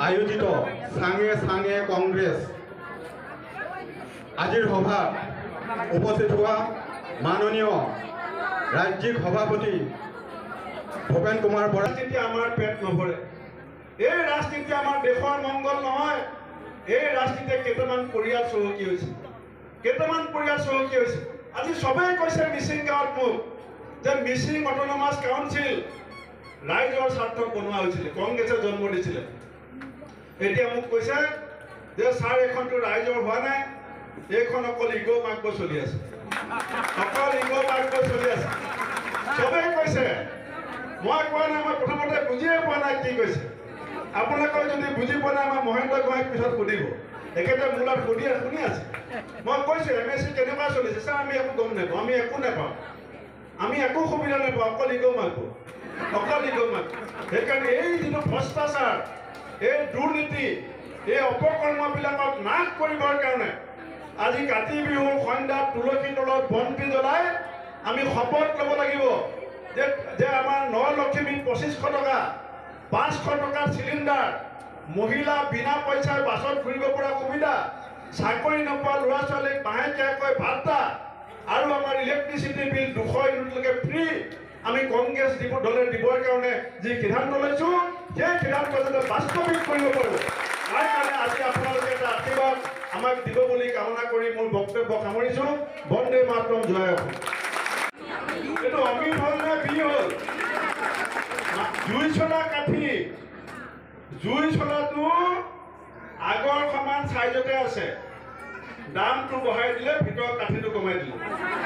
আয়োজিত চাঙে চাঙে কংগ্ৰেছ আজিৰ সভাত উপস্থিত হোৱা মাননীয় ৰাজ্যিক সভাপতি ভূপেন কুমাৰ বৰা। ৰাজনীতি আমাৰ পেট নভৰে, এই ৰাজনীতি আমাৰ দেশৰ মংগল নহয়। এই ৰাজনীতিয়ে কেইটামান পৰিয়াল চহকী হৈছে, আজি সবেই কৈছে মিচিং গাঁৱত মোক যে মিচিং অট'নমাছ কাউন্সিল ৰাইজৰ স্বাৰ্থত বনোৱা হৈছিলে, কংগ্ৰেছে জন্ম দিছিলে। এতিয়া মোক কৈছে যে ছাৰ এইখনটো ৰাইজৰ হোৱা নাই, এইখন অকল ইগ' মাৰ্গ চলি আছে, চবেই কৈছে। মই কোৱা নাই, মই প্ৰথমতে বুজিয়ে পোৱা নাই কি কৈছে। আপোনালোকে যদি বুজি পোৱা নাই, আমাৰ মহেন্দ্ৰ গোহাঁইক পিছত সুধিব, তেখেতে মোৰ লগত শুনি আছে। মই কৈছোঁ MSC কেনেকুৱা চলিছে, ছাৰ আমি একো গম নাপাওঁ, আমি একো নাপাওঁ, আমি একো সুবিধা নাপাওঁ, অকল ইগ' মাৰ্গ। সেইকাৰণে এই যিটো ভ্ৰষ্টাচাৰ, এই দুৰ্নীতি, এই অপকৰ্মবিলাকক নাশ কৰিবৰ কাৰণে আজি কাতি বিহুৰ সন্ধ্যাত তুলসী তলত বন্তি জ্বলাই আমি শপত ল'ব লাগিব যে আমাৰ নলক্ষ্মীত 2500 টকা, 500 টকাৰ চিলিণ্ডাৰ, মহিলা বিনা পইচাৰ বাছত ঘূৰিব পৰা সুবিধা, চাকৰি নোপোৱা ল'ৰা ছোৱালীক মাহেকীয়াকৈ ভাত্তা আৰু আমাৰ ইলেক্ট্ৰিচিটি বিল 200 ইউনিটলৈকে ফ্ৰী আমি কংগ্ৰেছ দলে দিবৰ কাৰণে যি সিদ্ধান্ত লৈছোঁ, সেই সিদ্ধান্ত যাতে বাস্তৱিক কৰিব পাৰোঁ, তাৰ কাৰণে আজি আপোনালোকে এটা আশীৰ্বাদ আমাক দিব বুলি কামনা কৰি মোৰ বক্তব্য সামৰিছোঁ। বন্দে মাতৰম, জয় অসম। এইটো অমিত হ'ল নে বি হ'ল? জুই চলা কাঠি, জুই চলাটো আগৰ সমান চাইজতে আছে, দামটো বঢ়াই দিলে, ভিতৰৰ কাঠিটো কমাই দিলে।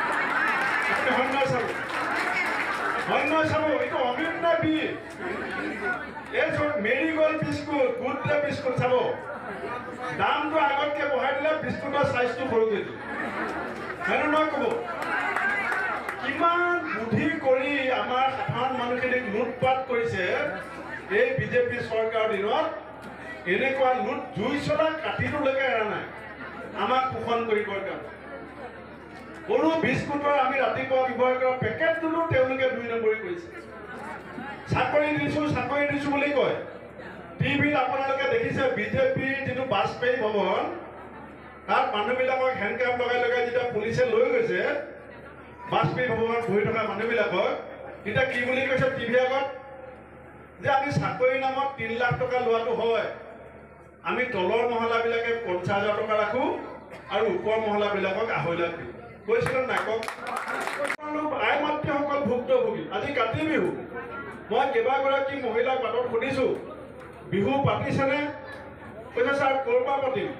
সন্য় চাব, এইটো অমিত নে বি? এই marigold biscuit, good day biscuit চাব, দামটো আগতকৈ বঢ়াই দিলে, বিস্কুটৰ চাইজটো সৰু কৰি দিলে। সেইটো নহয় ক'ব। কিমান বুদ্ধি কৰি আমাৰ সাধাৰণ মানুহখিনিক লুটপাট কৰিছে এই বিজেপি চৰকাৰৰ দিনত। এনেকুৱা লুট জুই চলা কাঠিটোলৈকে এৰা নাই আমাক শোষণ কৰিবৰ কাৰণে। সৰু বিস্কুটৰ আমি ৰাতিপুৱা ব্যৱহাৰ কৰা পেকেটটোতো তেওঁলোকে 2 নম্বৰী কৰিছে। চাকৰি দিছোঁ বুলি কয়। টিভিত আপোনালোকে দেখিছে বিজেপিৰ যিটো বাজপেয়ী ভৱন, তাত মানুহবিলাকক হেণ্ডকাপ লগাই যেতিয়া পুলিচে লৈ গৈছে বাজপেয়ী ভৱনত বহি থকা মানুহবিলাকক, তেতিয়া কি বুলি কৈছে টিভিৰ আগত, যে আমি চাকৰিৰ নামত 3 লাখ টকা লোৱাটো হয়, আমি তলৰ মহলাবিলাকে 50,000 টকা ৰাখোঁ আৰু ওপৰ মহলাবিলাকক 2.5 লাখ দিওঁ। কৈছিলে নাই কওক? আই মাতৃসকল ভুক্তভোগী। আজি কাতি বিহু, মই কেইবাগৰাকী মহিলাক বাটত সুধিছোঁ বিহু পাতিছেনে? কৈছে ছাৰ ক'ৰ পৰা পাতিম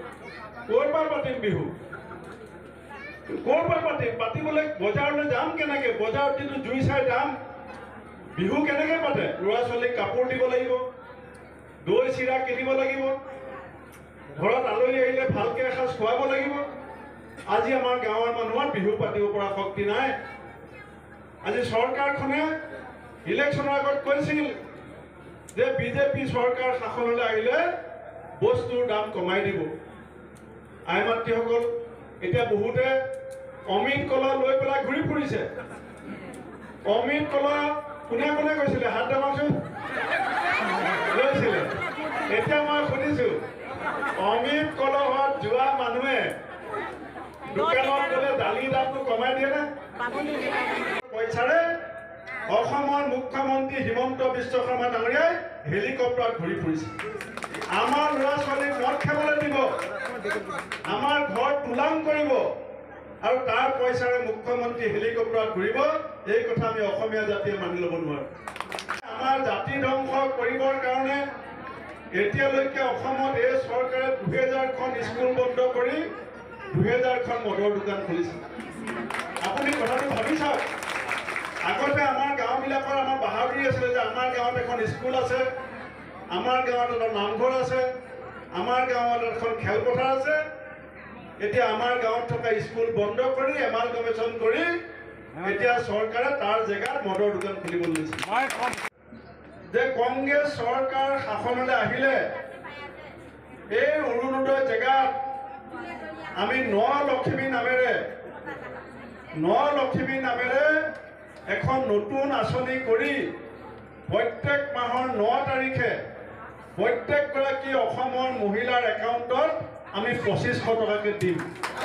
বিহু, ক'ৰ পৰা পাতিবলৈ বজাৰলৈ যাম কেনেকৈ? বজাৰত যিটো জুই চাই দাম, বিহু কেনেকৈ পাতে? ল'ৰা ছোৱালীক কাপোৰ দিব লাগিব, দৈ চিৰা কিনিব লাগিব, ঘৰত আলহী আহিলে ভালকৈ এসাঁজ খুৱাব লাগিব। আজি আমাৰ গাঁৱৰ মানুহৰ বিহু পাতিব পৰা শক্তি নাই। আজি চৰকাৰখনে ইলেকশ্যনৰ আগত কৈছিল যে বিজেপি চৰকাৰ শাসনলৈ আহিলে বস্তুৰ দাম কমাই দিব। আই মাতৃসকল, এতিয়া বহুতে অমিত কলা লৈ পেলাই ঘূৰি ফুৰিছে। অমিত কলা কোনে কোনে কৈছিলে? হাত দেখাওকচোন। লৈছিলে। এতিয়া মই সুধিছোঁ, অমিত কলহত যোৱা মানুহে দোকানত গ'লে দালি দামটো কমাই দিয়ে নে? পইচাৰে অসমৰ মুখ্যমন্ত্ৰী হিমন্ত বিশ্ব শৰ্মা ডাঙৰীয়াই হেলিকপ্টাৰত ঘূৰি ফুৰিছে। আমাৰ ল'ৰা ছোৱালীক মদ খাবলৈ দিব, আমাৰ ঘৰ তোলাং কৰিব, আৰু তাৰ পইচাৰে মুখ্যমন্ত্ৰী হেলিকপ্টাৰত ঘূৰিব। এই কথা আমি অসমীয়া জাতিয়ে মানি ল'ব নোৱাৰোঁ। আমাৰ জাতি ধ্বংস কৰিবৰ কাৰণে এতিয়ালৈকে অসমত এই চৰকাৰে 2000খন স্কুল বন্ধ কৰি 2000খন মদৰ দোকান খুলিছে। আপুনি কথাটো ভাবি চাওক। আগতে আমাৰ গাঁওবিলাকৰ আমাৰ বাহাদুৰি আছিলে যে আমাৰ গাঁৱত এখন স্কুল আছে, আমাৰ গাঁৱত এটা নামঘৰ আছে, আমাৰ গাঁৱত এখন খেলপথাৰ আছে। এতিয়া আমাৰ গাঁৱত থকা স্কুল বন্ধ কৰি এমালগমেশ্যন কৰি এতিয়া চৰকাৰে তাৰ জেগাত মদৰ দোকান খুলিব লৈছে। যে কংগ্ৰেছ চৰকাৰ শাসনলৈ আহিলে এই অৰুণোদয় জেগাত আমি নলক্ষ্মী নামেৰে এখন নতুন আঁচনি কৰি প্ৰত্যেক মাহৰ 9 তাৰিখে প্ৰত্যেকগৰাকী অসমৰ মহিলাৰ একাউণ্টত আমি 2500 টকাকৈ দিম।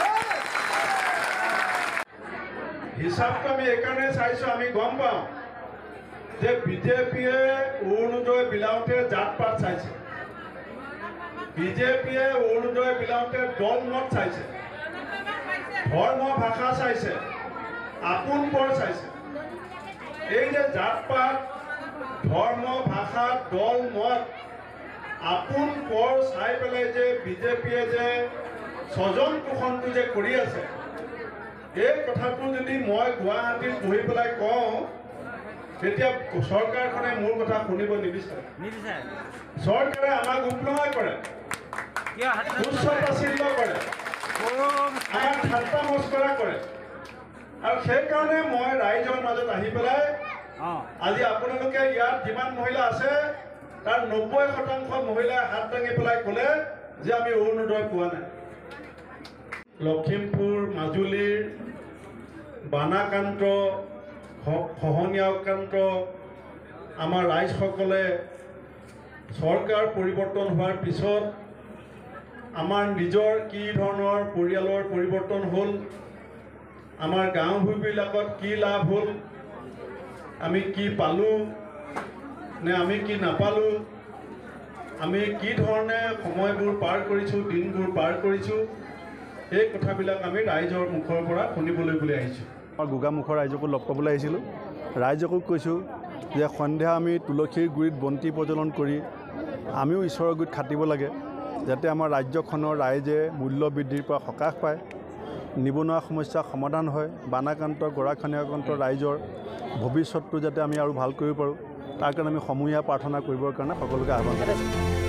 হিচাপটো আমি এইকাৰণে চাইছোঁ, আমি গম পাওঁ যে বিজেপিয়ে অৰুণোদয় বিলাওঁতে জাত পাত চাইছে, বিজেপিয়ে অৰুণোদয় বিলাওঁতে দল মত চাইছে, ধৰ্ম ভাষা চাইছে, আপোন পৰ চাইছে। এই যে জাত পাত, ধৰ্ম ভাষা, দল মত, আপোন পৰ চাই পেলাই যে বিজেপিয়ে যে স্বজন পোষণটো যে কৰি আছে, এই কথাটো যদি মই গুৱাহাটীত বহি পেলাই কওঁ তেতিয়া চৰকাৰখনে মোৰ কথা শুনিব নিবিচাৰে। চৰকাৰে আমাক উপলুঙা কৰে, তুচ্ছ তাচ্ছিল্য কৰে, আমাক ঠাট্টা মস্কৰা কৰে। আৰু সেইকাৰণে মই ৰাইজৰ মাজত আহি পেলাই আজি আপোনালোকে ইয়াত যিমান মহিলা আছে তাৰ 90% মহিলাই হাত দাঙি পেলাই ক'লে যে আমি অৰুণোদয় পোৱা নাই। লখিমপুৰ, মাজুলীৰ বানাক্ৰান্ত, খহনীয়াক্ৰান্ত আমাৰ ৰাইজসকলে চৰকাৰ পৰিৱৰ্তন হোৱাৰ পিছত আমাৰ নিজৰ কি ধৰণৰ পৰিয়ালৰ পৰিৱৰ্তন হ'ল, আমাৰ গাঁও ভূঁইবিলাকত কি লাভ হ'ল, আমি কি পালোঁ নে আমি কি নাপালোঁ, আমি কি ধৰণে সময়বোৰ পাৰ কৰিছোঁ, দিনবোৰ পাৰ কৰিছোঁ, এই কথাবিলাক আমি ৰাইজৰ মুখৰ পৰা শুনিবলৈ বুলি আহিছোঁ। আমাৰ গোগামুখৰ ৰাইজকো লগ পাবলৈ আহিছিলোঁ। ৰাইজকো কৈছোঁ যে সন্ধিয়া আমি তুলসীৰ গুৰিত বন্তি প্ৰজ্বলন কৰি আমিও ঈশ্বৰৰ গুৰিত খাটিব লাগে, যাতে আমাৰ ৰাজ্যখনৰ ৰাইজে মূল্য বৃদ্ধিৰ পৰা সকাহ পায়, নিবনুৱা সমস্যা সমাধান হয়, বানাক্ৰান্ত গৰাখহনীয়াক্ৰান্ত ৰাইজৰ ভৱিষ্যতটো যাতে আমি আৰু ভাল কৰিব পাৰোঁ, তাৰ কাৰণে আমি সমূহীয়া প্ৰাৰ্থনা কৰিবৰ কাৰণে সকলোকে আহ্বান জনাইছোঁ।